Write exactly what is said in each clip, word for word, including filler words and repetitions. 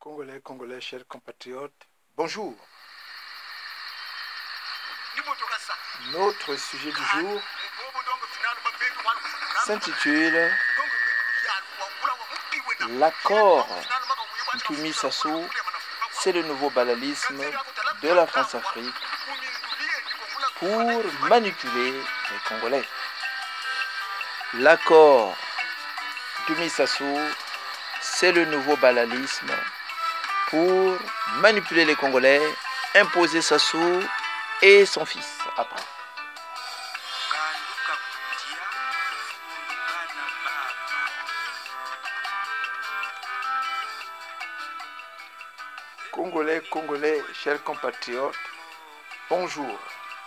Congolais, Congolais, chers compatriotes, bonjour. Notre sujet du jour s'intitule l'accord Ntumisassou, c'est le nouveau banalisme de la France-Afrique pour manipuler les Congolais. L'accord Ntumisassou, c'est le nouveau banalisme pour manipuler les Congolais, imposer Sassou et son fils après. Congolais, Congolais, chers compatriotes, bonjour.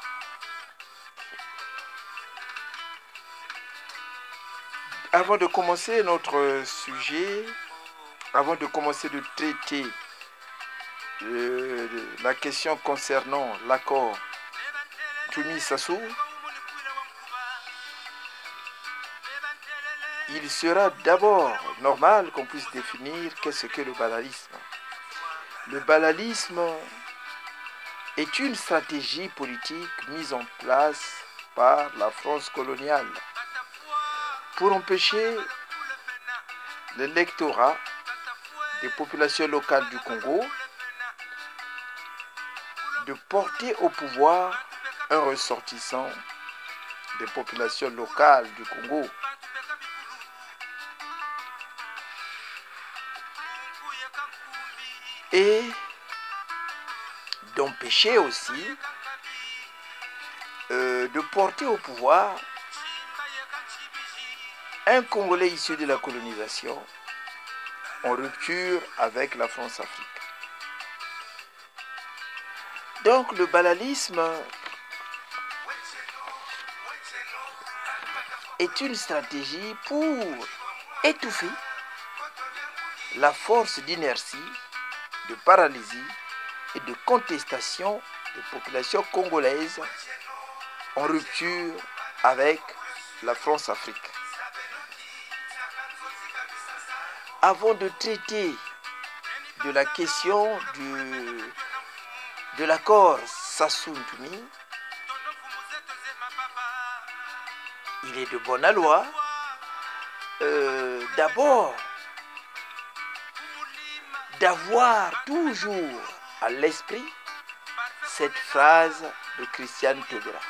Avant de commencer notre sujet, avant de commencer de traiter euh, la question concernant l'accord Ntumisassou, il sera d'abord normal qu'on puisse définir qu'est-ce que le banalisme. Le banalisme est une stratégie politique mise en place par la France coloniale pour empêcher l'électorat des populations locales du Congo de porter au pouvoir un ressortissant des populations locales du Congo. Et d'empêcher aussi euh, de porter au pouvoir un Congolais issu de la colonisation en rupture avec la France-Afrique. Donc le banalisme est une stratégie pour étouffer la force d'inertie, de paralysie et de contestation des populations congolaises en rupture avec la France-Afrique. Avant de traiter de la question du, de l'accord Sassou-Ntumi, il est de bonne loi euh, d'abord d'avoir toujours à l'esprit cette phrase de Christian Taubira.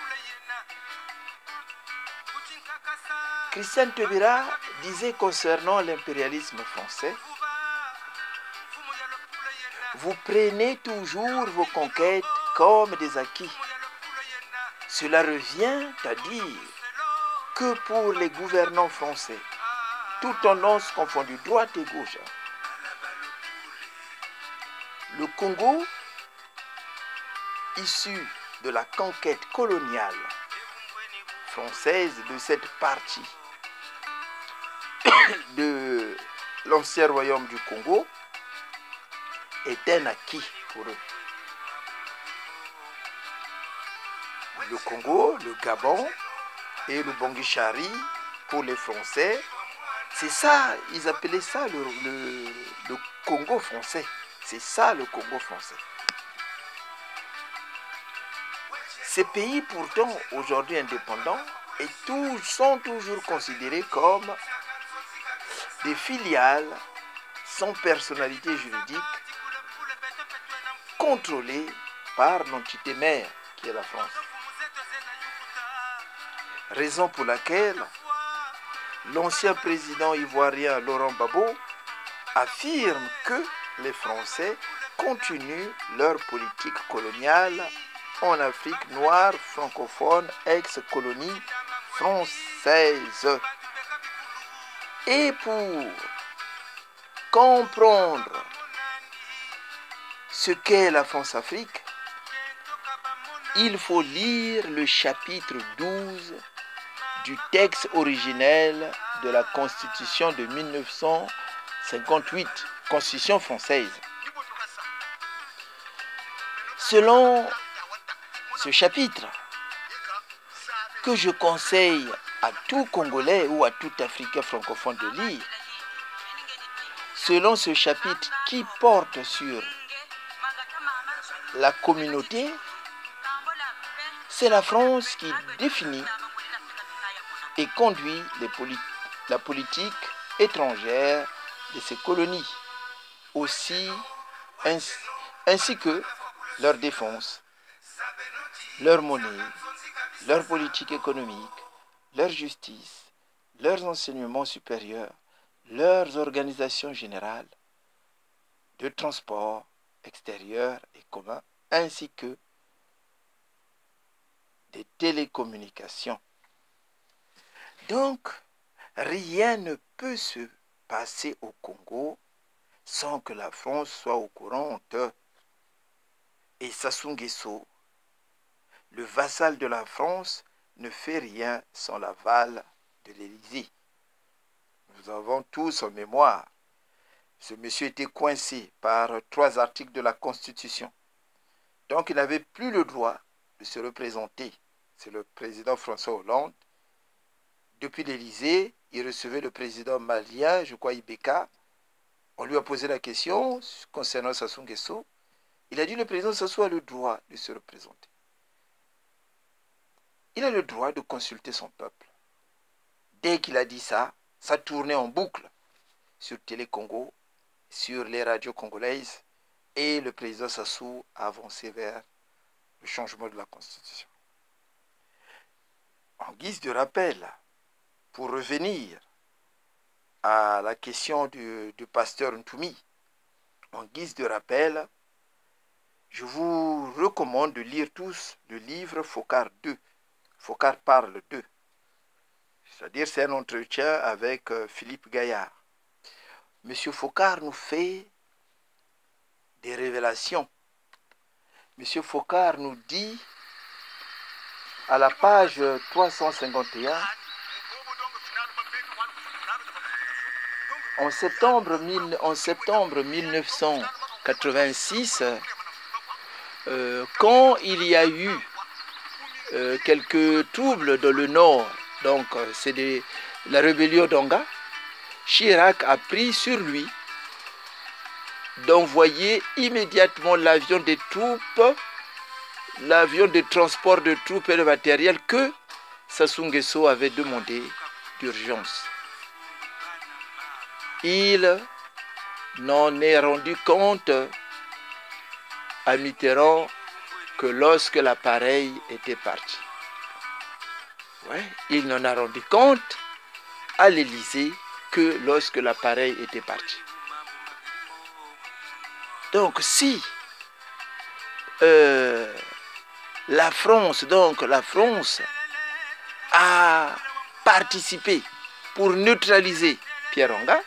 Christian Taubira disait concernant l'impérialisme français: vous prenez toujours vos conquêtes comme des acquis. Cela revient à dire que pour les gouvernants français, tout tendance confondue, droite et gauche, le Congo, issu de la conquête coloniale française de cette partie de l'ancien royaume du Congo, est un acquis pour eux. Le Congo, le Gabon et le Bongichari pour les Français, c'est ça, ils appelaient ça le, le, le Congo français. C'est ça le Congo français. Ces pays pourtant aujourd'hui indépendants et tous sont toujours considérés comme des filiales sans personnalité juridique contrôlées par l'entité mère qui est la France. Raison pour laquelle l'ancien président ivoirien Laurent Gbagbo affirme que les Français continuent leur politique coloniale en Afrique noire, francophone, ex-colonie française. Et pour comprendre ce qu'est la France-Afrique, il faut lire le chapitre douze du texte originel de la Constitution de mille neuf cent cinquante-huit, Constitution française. Selon ce chapitre, que je conseille à tout Congolais ou à tout Africain francophone de lire, selon ce chapitre qui porte sur la communauté, c'est la France qui définit et conduit les poli- la politique étrangère de ses colonies, aussi ainsi, ainsi que leur défense, leur monnaie, leur politique économique, leur justice, leurs enseignements supérieurs, leurs organisations générales de transport extérieur et commun, ainsi que des télécommunications. Donc, rien ne peut se passer au Congo sans que la France soit au courant. Et Sassou Nguesso, le vassal de la France, ne fait rien sans l'aval de l'Élysée. Nous avons tous en mémoire. Ce monsieur était coincé par trois articles de la Constitution. Donc il n'avait plus le droit de se représenter. C'est le président François Hollande. Depuis l'Élysée, il recevait le président malien, je crois Ibeka. On lui a posé la question concernant Sassou Nguesso. Il a dit que le président Sassou a le droit de se représenter. Il a le droit de consulter son peuple. Dès qu'il a dit ça, ça tournait en boucle sur Télé Congo, sur les radios congolaises, et le président Sassou a avancé vers le changement de la Constitution. En guise de rappel, pour revenir à la question du, du pasteur Ntoumi, en guise de rappel, je vous recommande de lire tous le livre Focard deux. Focard parle d'eux. C'est-à-dire c'est un entretien avec euh, Philippe Gaillard. Monsieur Focard nous fait des révélations. Monsieur Focard nous dit à la page trois cent cinquante et un, en septembre, en septembre mille neuf cent quatre-vingt-six, euh, quand il y a eu euh, quelques troubles dans le nord, donc euh, c'est de la rébellion d'Onga, Chirac a pris sur lui d'envoyer immédiatement l'avion des troupes, l'avion de transport de troupes et de matériel que Sassou Nguesso avait demandé d'urgence. Il n'en est rendu compte à Mitterrand que lorsque l'appareil était parti. Ouais, il n'en a rendu compte à l'Élysée que lorsque l'appareil était parti. Donc si euh, la France, donc la France a participé pour neutraliser Pierre Onga,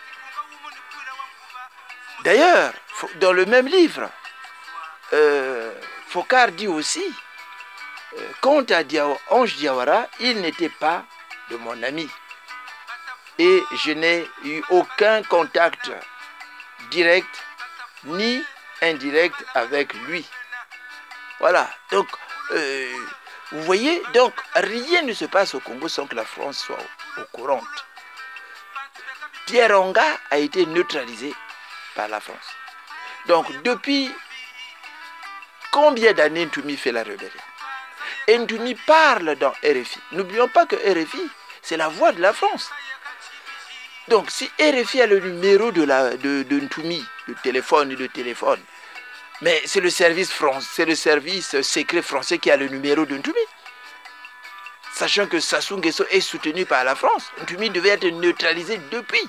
d'ailleurs, dans le même livre, euh, Focard dit aussi, euh, quant à Diaw Ange Diawara, il n'était pas de mon ami. Et je n'ai eu aucun contact direct ni indirect avec lui. Voilà, donc, euh, vous voyez, donc rien ne se passe au Congo sans que la France soit au, au courant. Pierre Onga a été neutralisé par la France. Donc, depuis combien d'années Ntoumi fait la rébellion? Et Ntoumi parle dans R F I. N'oublions pas que R F I, c'est la voix de la France. Donc, si R F I a le numéro de, la, de, de Ntoumi, le téléphone, le téléphone, mais c'est le service France, c'est le service secret français qui a le numéro de Ntoumi. Sachant que Sassou Nguesso est soutenu par la France, Ntoumi devait être neutralisé depuis.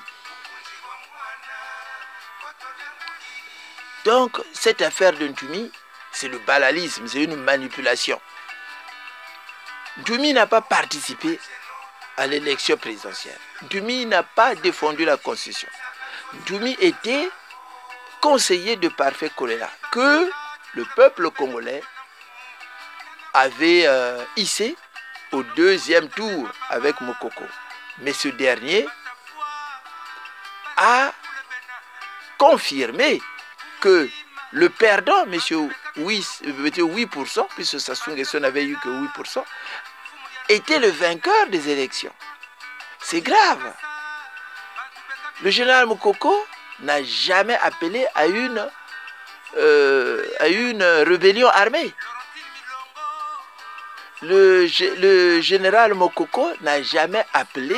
Donc, cette affaire de Ntoumi, c'est le balalisme, c'est une manipulation. Ntoumi n'a pas participé à l'élection présidentielle. Ntoumi n'a pas défendu la Constitution. Ntoumi était conseiller de Parfait Kolela, que le peuple congolais avait euh, hissé au deuxième tour avec Mokoko. Mais ce dernier a confirmé que le perdant, M. huit pour cent, puisque Sassou Nguesso n'avait eu que huit pour cent, était le vainqueur des élections. C'est grave. Le général Mokoko n'a jamais appelé à une, euh, à une rébellion armée. Le, le général Mokoko n'a jamais appelé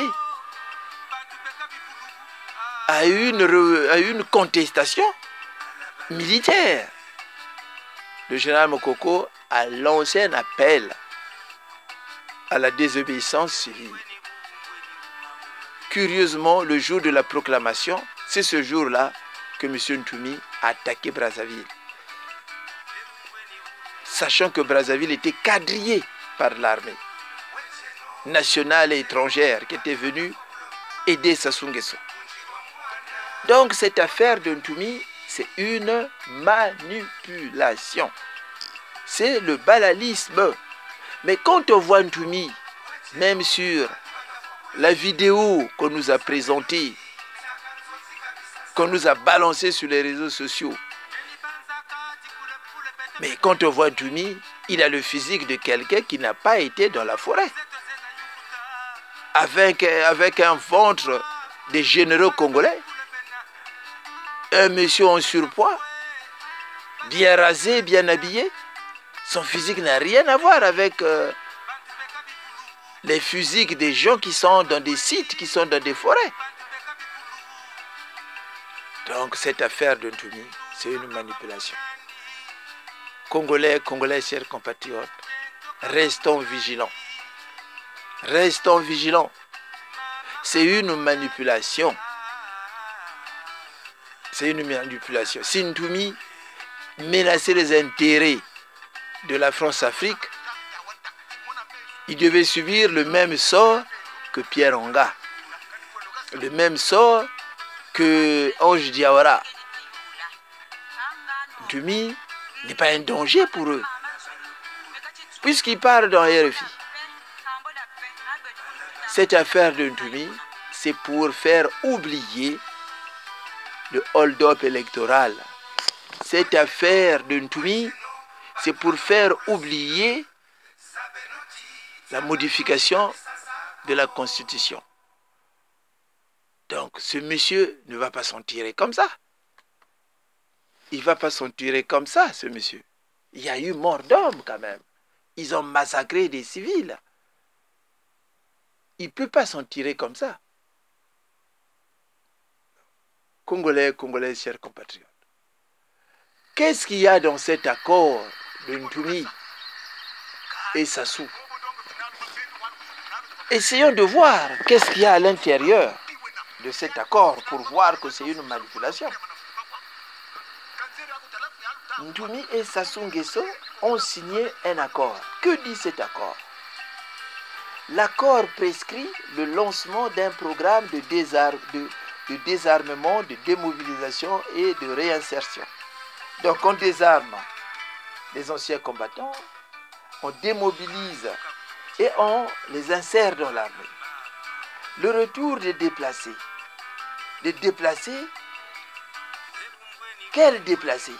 à une, à une contestation militaire. Le général Mokoko a lancé un appel à la désobéissance civile. Curieusement, le jour de la proclamation, c'est ce jour-là que M. Ntoumi a attaqué Brazzaville. Sachant que Brazzaville était quadrillé par l'armée nationale et étrangère qui était venue aider Sassou Nguesso. Donc cette affaire de Ntoumi, c'est une manipulation. C'est le balalisme. Mais quand on voit Ntoumi, même sur la vidéo qu'on nous a présentée, qu'on nous a balancée sur les réseaux sociaux, mais quand on voit Ntoumi, il a le physique de quelqu'un qui n'a pas été dans la forêt. Avec, avec un ventre des généraux congolais, un monsieur en surpoids, bien rasé, bien habillé, son physique n'a rien à voir avec euh, les physiques des gens qui sont dans des sites, qui sont dans des forêts. Donc cette affaire de Ntoumi, c'est une manipulation. Congolais, Congolais, chers compatriotes, restons vigilants. Restons vigilants. C'est une manipulation. C'est une manipulation. Si Ntoumi menaçait les intérêts de la France-Afrique, il devait subir le même sort que Pierre Onga, le même sort que Ange Diawara. Ntoumi n'est pas un danger pour eux, puisqu'il parle dans R F I. Cette affaire de Ntoumi, c'est pour faire oublier le hold-up électoral. Cette affaire de Ntoumi, c'est pour faire oublier la modification de la Constitution. Donc, ce monsieur ne va pas s'en tirer comme ça. Il ne va pas s'en tirer comme ça, ce monsieur. Il y a eu mort d'homme quand même. Ils ont massacré des civils. Il ne peut pas s'en tirer comme ça. Congolais, Congolais, chers compatriotes. Qu'est-ce qu'il y a dans cet accord de Ntoumi et Sassou? Essayons de voir qu'est-ce qu'il y a à l'intérieur de cet accord pour voir que c'est une manipulation. Ntoumi et Sassou Nguesso ont signé un accord. Que dit cet accord? L'accord prescrit le lancement d'un programme de, désar de, de désarmement, de démobilisation et de réinsertion. Donc on désarme les anciens combattants, on démobilise et on les insère dans l'armée. Le retour des déplacés. Les déplacés, quels déplacés?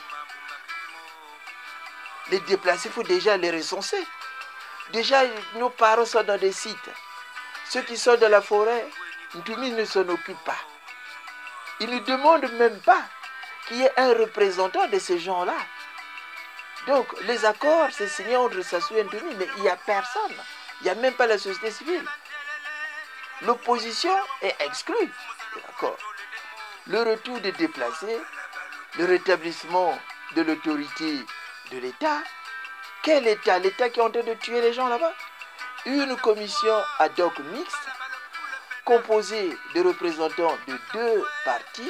Les déplacés, il faut déjà les recenser. Déjà, nos parents sont dans des sites. Ceux qui sont dans la forêt, Ntoumi ne s'en occupe pas. Il ne demande même pas qu'il y ait un représentant de ces gens-là. Donc, les accords, c'est signé entre Sassou et Ntoumi, mais il n'y a personne. Il n'y a même pas la société civile. L'opposition est exclue. D'accord. Le retour des déplacés, le rétablissement de l'autorité de l'État. Quel État? L'État qui est en train de tuer les gens là-bas. Une commission ad hoc mixte, composée de représentants de deux partis,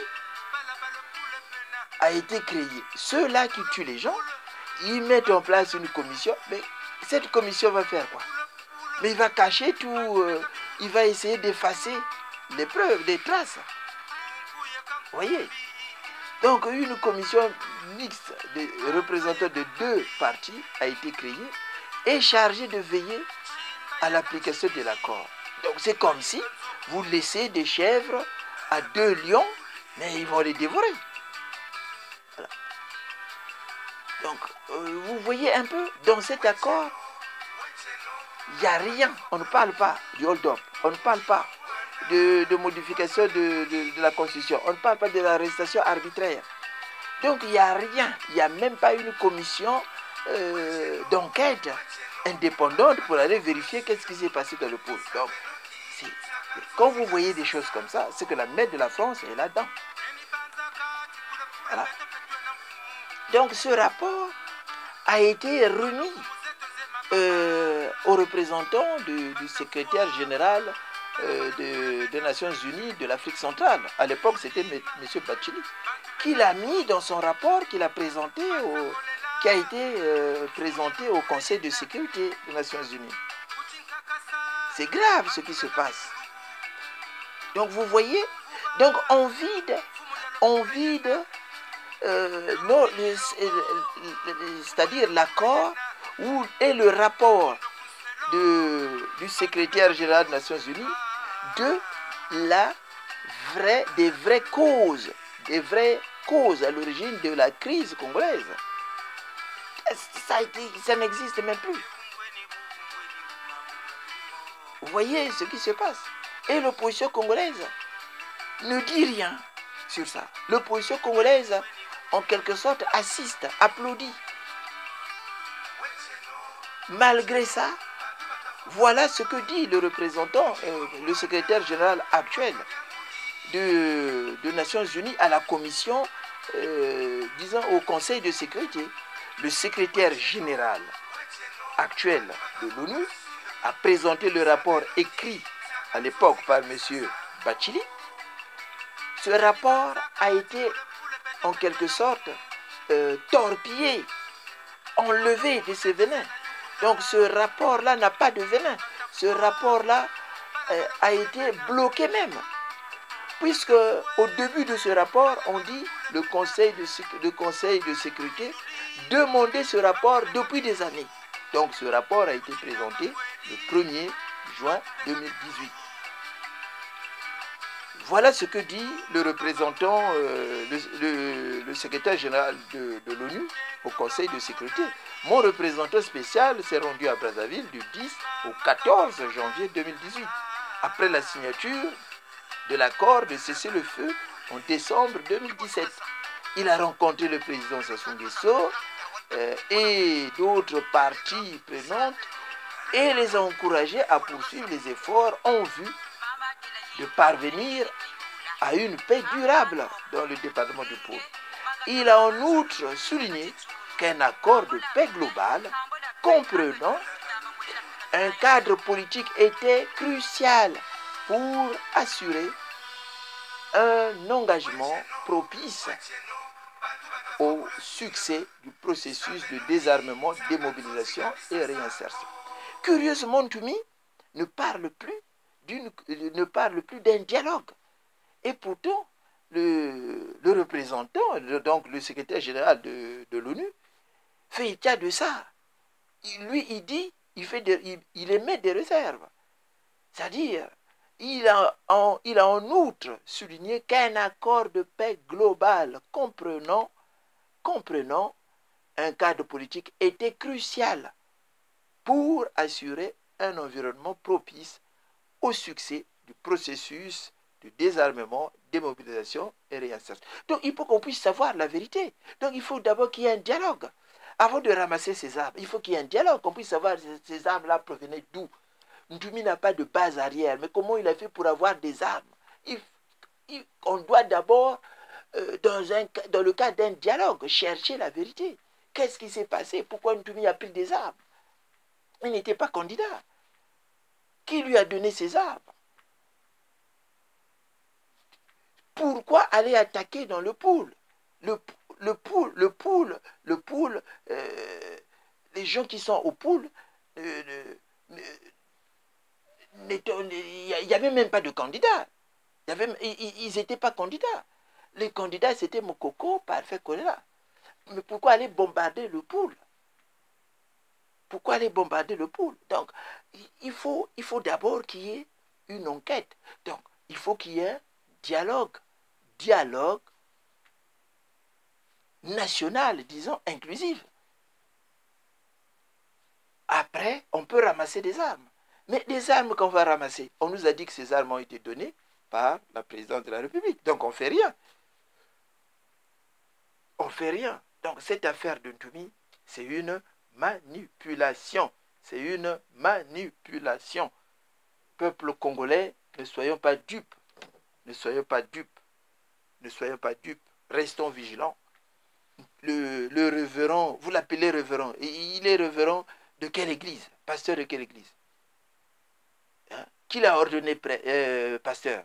a été créée. Ceux-là qui tuent les gens, ils mettent en place une commission, mais cette commission va faire quoi? Mais il va cacher tout, euh, il va essayer d'effacer les preuves, les traces. Vous voyez? Donc une commission mixte de représentants de deux partis a été créée et chargée de veiller à l'application de l'accord. Donc c'est comme si vous laissez des chèvres à deux lions, mais ils vont les dévorer. Voilà. Donc euh, vous voyez un peu, dans cet accord, il n'y a rien. On ne parle pas du hold-up, on ne parle pas de, de modification de, de, de la Constitution. On ne parle pas de l'arrestation arbitraire. Donc il n'y a rien, il n'y a même pas une commission euh, d'enquête indépendante pour aller vérifier qu'est-ce qui s'est passé dans le pôle. Donc, quand vous voyez des choses comme ça, c'est que la main de la France est là-dedans. Voilà. Donc ce rapport a été remis euh, aux représentants du, du secrétaire général euh, de, des Nations Unies de l'Afrique centrale. À l'époque, c'était M. Bathily, qui l'a mis dans son rapport, qu'il a présenté, au, qui a été euh, présenté au Conseil de sécurité des Nations Unies. C'est grave ce qui se passe. Donc vous voyez, donc on vide, on vide, euh, c'est-à-dire l'accord où est le rapport de, du secrétaire général des Nations Unies de la vraie, des vraies causes, des vraies causes à l'origine de la crise congolaise. Ça, ça n'existe même plus. Vous voyez ce qui se passe. Et l'opposition congolaise ne dit rien sur ça. L'opposition congolaise, en quelque sorte, assiste, applaudit. Malgré ça, voilà ce que dit le représentant, euh, le secrétaire général actuel de, de Nations Unies à la commission, euh, disons au Conseil de sécurité. Le secrétaire général actuel de l'ONU a présenté le rapport écrit à l'époque par M. Bathily. Ce rapport a été en quelque sorte euh, torpillé, enlevé de ses venins. Donc ce rapport-là n'a pas de venin. Ce rapport-là euh, a été bloqué même. Puisque au début de ce rapport, on dit le Conseil de, le Conseil de sécurité demandait ce rapport depuis des années. Donc ce rapport a été présenté le premier juin deux mille dix-huit. Voilà ce que dit le représentant, euh, le, le, le secrétaire général de, de l'ONU au Conseil de sécurité. Mon représentant spécial s'est rendu à Brazzaville du dix au quatorze janvier deux mille dix-huit, après la signature de l'accord de cessez-le-feu en décembre deux mille dix-sept. Il a rencontré le président Sassou Nguesso euh, et d'autres parties prenantes et les a encouragés à poursuivre les efforts en vue de parvenir à une paix durable dans le département du Pôle. Il a en outre souligné qu'un accord de paix global comprenant un cadre politique était crucial pour assurer un engagement propice au succès du processus de désarmement, démobilisation et réinsertion. Curieusement, Toumi ne parle plus d'une, ne parle plus d'un dialogue. Et pourtant, le, le représentant, donc le secrétaire général de, de l'ONU, fait état de ça. Il, lui, il dit, il, fait des, il, il émet des réserves. C'est-à-dire, il a, en, il a en outre souligné qu'un accord de paix global comprenant, comprenant un cadre politique était crucial pour assurer un environnement propice au succès du processus de désarmement, démobilisation et réinsertion. Donc il faut qu'on puisse savoir la vérité. Donc il faut d'abord qu'il y ait un dialogue. Avant de ramasser ces armes, il faut qu'il y ait un dialogue, qu'on puisse savoir ces armes-là provenaient d'où. Ntoumi n'a pas de base arrière, mais comment il a fait pour avoir des armes? il, il, On doit d'abord, euh, dans, dans le cadre d'un dialogue, chercher la vérité. Qu'est-ce qui s'est passé? Pourquoi Ntoumi a pris des armes? Il n'était pas candidat. Qui lui a donné ces armes? Pourquoi aller attaquer dans le pôle? Le, le pôle, le pôle, le pôle, euh, les gens qui sont au pôle, euh, euh, il n'y avait même pas de candidats. Il y avait, ils n'étaient pas candidats. Les candidats, c'était Mokoko, Parfait Kolela. Mais pourquoi aller bombarder le pôle? Pourquoi aller bombarder le pôle? Donc, il faut, il faut d'abord qu'il y ait une enquête. Donc, il faut qu'il y ait un dialogue. Dialogue national, disons, inclusif. Après, on peut ramasser des armes. Mais des armes qu'on va ramasser, on nous a dit que ces armes ont été données par la présidente de la République. Donc on ne fait rien. On ne fait rien. Donc cette affaire de Ntoumi, c'est une manipulation. C'est une manipulation. Peuple congolais, ne soyons pas dupes. Ne soyons pas dupes. Ne soyons pas dupes. Restons vigilants. Le, le révérend, vous l'appelez révérend. Et il est révérend de quelle église? Pasteur de quelle église? Hein? Qui l'a ordonné euh, pasteur?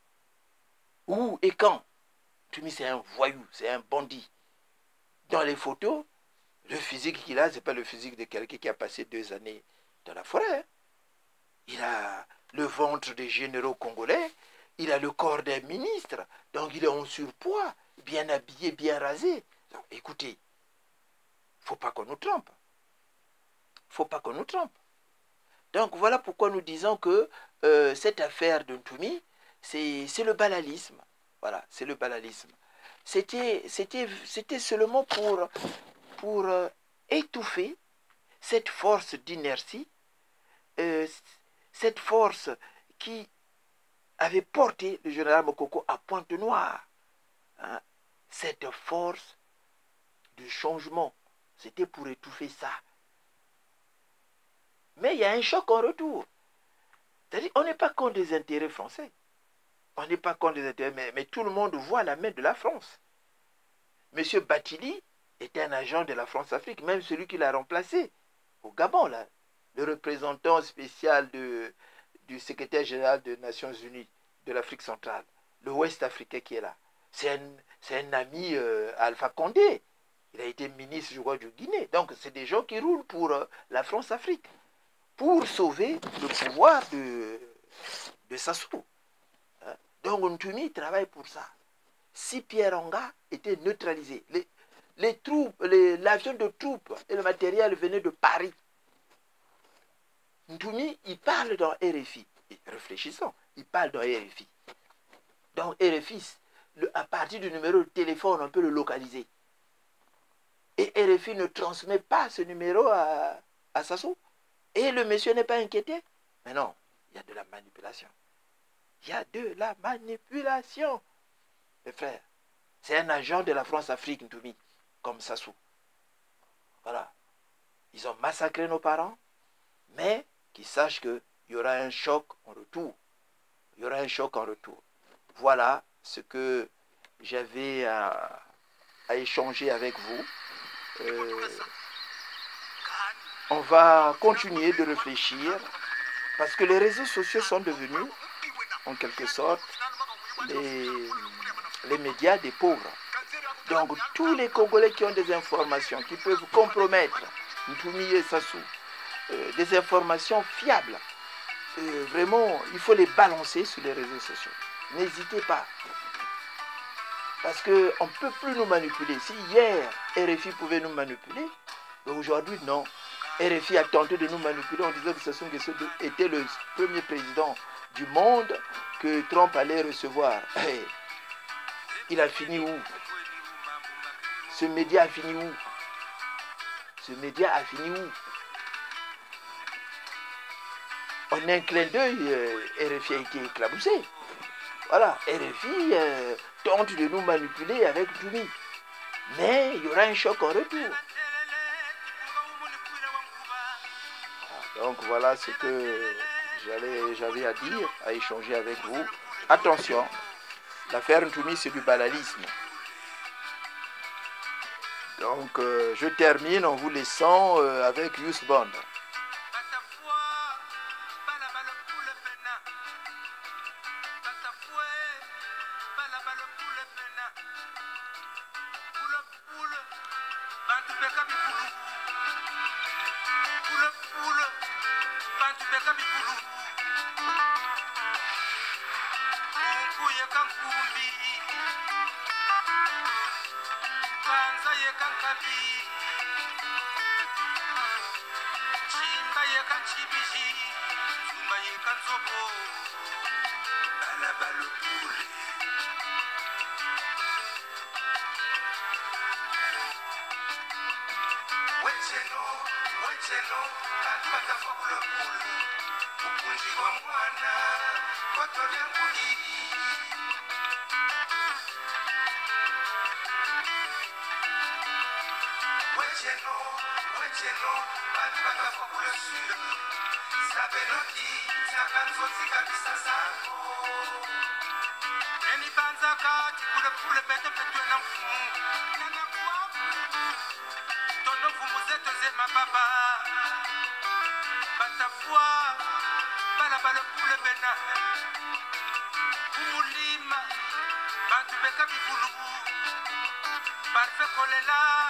Où et quand? Ntoumi, c'est un voyou, c'est un bandit. Dans les photos, le physique qu'il a, ce n'est pas le physique de quelqu'un qui a passé deux années dans la forêt. Hein? Il a le ventre des généraux congolais, il a le corps d'un ministre, donc il est en surpoids, bien habillé, bien rasé. Donc, écoutez, il ne faut pas qu'on nous trompe. Il ne faut pas qu'on nous trompe. Donc voilà pourquoi nous disons que euh, cette affaire de Ntoumi, c'est le banalisme. Voilà, c'est le banalisme. C'était seulement pour, pour euh, étouffer cette force d'inertie, euh, cette force qui avait porté le général Mokoko à Pointe-Noire. Hein? Cette force de changement, c'était pour étouffer ça. Mais il y a un choc en retour. C'est-à-dire, on n'est pas contre les intérêts français. On n'est pas contre les intérêts, mais, mais tout le monde voit la main de la France. Monsieur Batili était un agent de la France-Afrique, même celui qui l'a remplacé au Gabon, là, le représentant spécial de, du secrétaire général des Nations Unies de l'Afrique centrale, le Ouest africain qui est là. C'est un, un ami euh, Alpha Condé. Il a été ministre, je crois, du Guinée. Donc, c'est des gens qui roulent pour euh, la France-Afrique, pour sauver le pouvoir de, de Sassou. Hein? Donc, Ntoumi travaille pour ça. Si Pierre Anga était neutralisé, les, les troupes, l'avion de troupes et le matériel venaient de Paris. Ntoumi, il parle dans R F I. Réfléchissons, il parle dans R F I. Dans R F I, le, à partir du numéro de téléphone, on peut le localiser. Et R F I ne transmet pas ce numéro à, à Sassou. Et le monsieur n'est pas inquiété. Mais non, il y a de la manipulation. Il y a de la manipulation. Mes frères, c'est un agent de la France-Afrique, Ntoumi, comme Sassou. Voilà. Ils ont massacré nos parents, mais qu'ils sachent qu'il y aura un choc en retour. Il y aura un choc en retour. Voilà ce que j'avais à, à échanger avec vous. Euh, on va continuer de réfléchir parce que les réseaux sociaux sont devenus, en quelque sorte, les, les médias des pauvres. Donc, tous les Congolais qui ont des informations qui peuvent compromettre Ntoumi et Sassou, euh, des informations fiables, euh, vraiment, il faut les balancer sur les réseaux sociaux. N'hésitez pas. Parce qu'on ne peut plus nous manipuler. Si hier, R F I pouvait nous manipuler, aujourd'hui, non. R F I a tenté de nous manipuler en disant que Sassou Nguesso était le premier président du monde que Trump allait recevoir. Hey, il a fini où? Ce média a fini où? Ce média a fini où? En un clin d'œil, euh, R F I a été éclaboussé. Voilà, R F I euh, tente de nous manipuler avec Ntoumi. Mais il y aura un choc en retour. Donc voilà ce que j'avais à dire, à échanger avec vous. Attention, l'affaire Ntoumi, c'est du banalisme. Donc euh, je termine en vous laissant euh, avec Youth Band. Weteno, weteno, bantu batafa kula pulu. ukunjibwa mwana koto lyanguli wecheno wecheno bantu bakafa kule sule sabeloti sakanzoti kabisa zako eni banza kati kule kule bete petwe na mfumu nana kwafu tondo mfumu zetu zema baba batafua bala bala kule bena umulima bantu beka bibulu barfe kolela